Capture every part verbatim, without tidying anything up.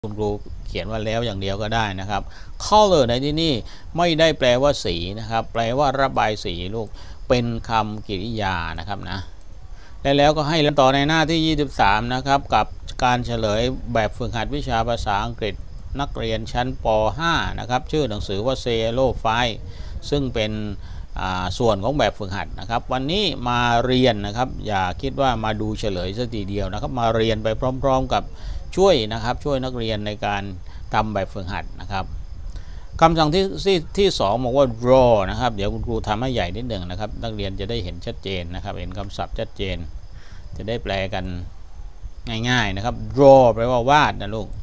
คุณครูเขียนว่าแล้วอย่างเดียวก็ได้นะครับ color ในที่นี่ไม่ได้แปลว่าสีนะครับแปลว่าระบายสีลูกเป็นคำกริยานะครับนะและแล้วก็ให้เรียนต่อในหน้าที่ยี่สิบสามนะครับกับการเฉลยแบบฝึกหัดวิชาภาษาอังกฤษนักเรียนชั้นป .ห้า นะครับชื่อหนังสือว่า Cello File ซึ่งเป็นส่วนของแบบฝึกหัดนะครับวันนี้มาเรียนนะครับอย่าคิดว่ามาดูเฉลยซะทีเดียวนะครับมาเรียนไปพร้อมๆกับช่วยนะครับช่วยนักเรียนในการทำแบบฝึกหัดนะครับคำสั่งที่ที่ที่สองบอกว่า draw นะครับเดี๋ยวคุณครูทำให้ใหญ่นิดหนึ่งนะครับนักเรียนจะได้เห็นชัดเจนนะครับเห็นคำศัพท์ชัดเจนจะได้แปลกันง่ายๆนะครับ draw แปลว่าวาดนะลูก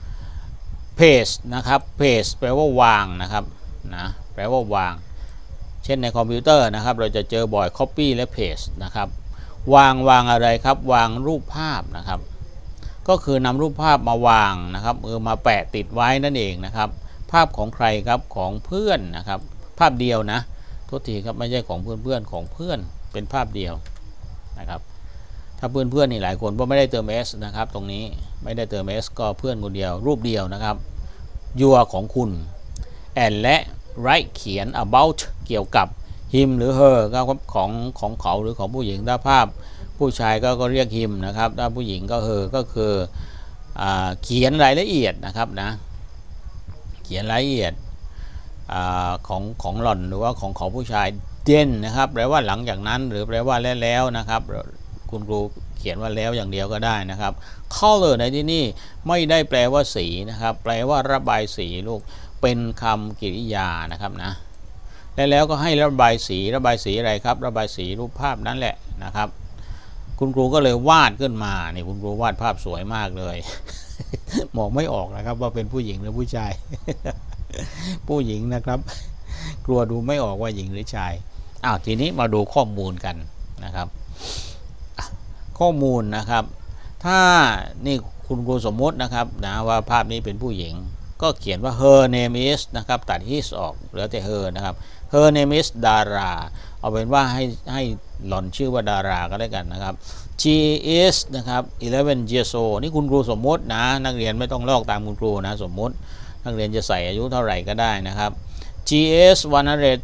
paste นะครับ paste แปลว่าวางนะครับนะแปลว่าวางเช่นในคอมพิวเตอร์นะครับเราจะเจอบ่อย copy และ paste นะครับวางวางอะไรครับวางรูปภาพนะครับก็คือนำรูปภาพมาวางนะครับเออมาแปะติดไว้นั่นเองนะครับภาพของใครครับของเพื่อนนะครับภาพเดียวนะโทษทีครับไม่ใช่ของเพื่อนเพื่อนของเพื่อนเป็นภาพเดียวนะครับถ้าเพื่อนเพื่อนนี่หลายคนเพราะไม่ได้เติม s นะครับตรงนี้ไม่ได้เติม s ก็เพื่อนคนเดียวรูปเดียวนะครับ your ของคุณ and และ write เขียน about เกี่ยวกับ him หรือ her ก็ของของเขาหรือของผู้หญิงถ้าภาพผู้ชายก็ก็เรียก him นะครับถ้าผู้หญิงก็ her ก็คือเขียนรายละเอียดนะครับนะเขียนรายละเอียดอของของหล่อนหรือว่าของของผู้ชาย then นะครับแปลว่าหลังจากนั้นหรือแปลว่าแล้วแล้วนะครับคุณครูเขียนว่าแล้วอย่างเดียวก็ได้นะครับ color ในที่นี่ไม่ได้แปลว่าสีนะครับแปลว่าระบายสีลูกเป็นคำกริยานะครับนะและแล้วก็ให้ระบายสีระบายสีอะไรครับระบายสีรูปภาพนั่นแหละนะครับคุณครูก็เลยวาดขึ้นมานี่คุณครูวาดภาพสวยมากเลยมองไม่ออกนะครับว่าเป็นผู้หญิงหรือผู้ชาย ผู้หญิงนะครับกลัวดูไม่ออกว่าหญิงหรือชายอ้าวทีนี้มาดูข้อมูลกันนะครับข้อมูลนะครับถ้านี่คุณครูสมมตินะครับนะว่าภาพนี้เป็นผู้หญิงก็เขียนว่า her name is นะครับตัด his ออกเหลือแต่ her นะครับ her name is ดาราเอาเป็นว่าให้ให้หล่อนชื่อว่าดาราก็ได้กันนะครับ she is นะครับ eleven years old นี่คุณครูสมมตินะนักเรียนไม่ต้องลอกตามคุณครูนะสมมตินักเรียนจะใส่อายุเท่าไหร่ก็ได้นะครับ she is one hundred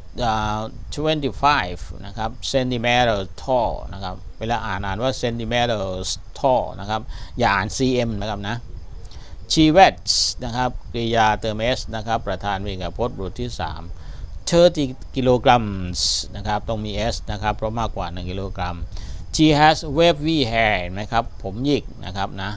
twenty-five นะครับ centimeter tall นะครับเวลาอ่านอ่านว่า centimeter tall นะครับอย่าอ่าน cm นะครับนะ she weighs นะครับกริยาเติม s นะครับประธานวิกฤตพจน์บทที่สามthirty kilograms นะครับต้องมี s นะครับเพราะมากกว่าหนึ่งกิโลกรัม she has wavy hair ไหมครับผมหยิกนะครับนะ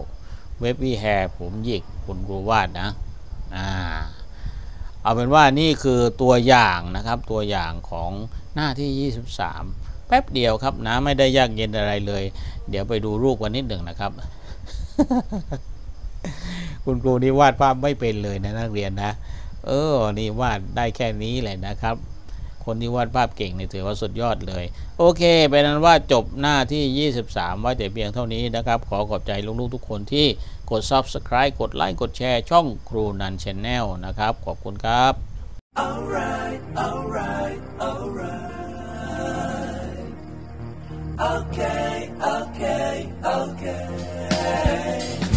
wavy hair ผมหยิกคุณครูวาดนะอ่าเอาเป็นว่านี่คือตัวอย่างนะครับตัวอย่างของหน้าที่ยี่สิบสามแป๊บเดียวครับนะไม่ได้ยากเย็นอะไรเลยเดี๋ยวไปดูรูปกันนิดหนึ่งนะครับ คุณครูนี่วาดภาพไม่เป็นเลยนะนักเรียนนะเออนี่วาดได้แค่นี้แหละนะครับคนที่วาดภาพเก่งนี่ถือว่าสุดยอดเลยโอเคเป็นนั้นว่าจบหน้าที่ยี่สิบสามไว้แต่เพียงเท่านี้นะครับขอขอบใจลูกๆทุกคนที่กด ซับสไครบ์ กดไลค์กดแชร์ช่องครูนัน Channel นะครับขอบคุณครับ Alright, alright, alright. Okay, okay, okay.